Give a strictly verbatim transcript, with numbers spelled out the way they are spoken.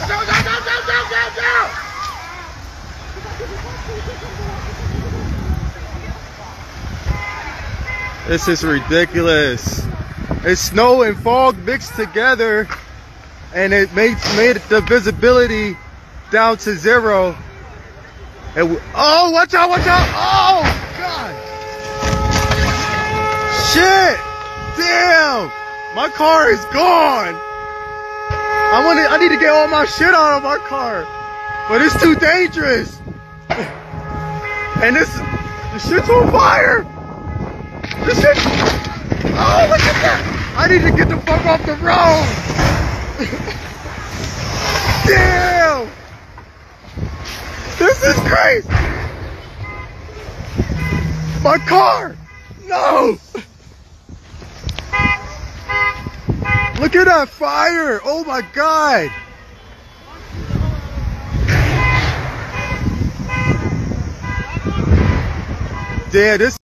Go, go, go, go, go, go, go! This is ridiculous. It's snow and fog mixed together, and it made made the visibility down to zero. And oh, watch out! Watch out! Oh God! Shit! Damn! My car is gone. I want to. I need to get all my shit out of my car, but it's too dangerous. And this, this shit's on fire. This shit. Oh, look at that! I need to get the fuck off the road. Damn! This is crazy. My car. No. Look at that fire! Oh my God! Damn, this